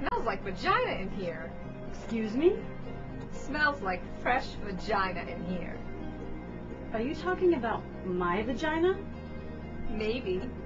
Smells like vagina in here. Excuse me? Smells like fresh vagina in here. Are you talking about my vagina? Maybe.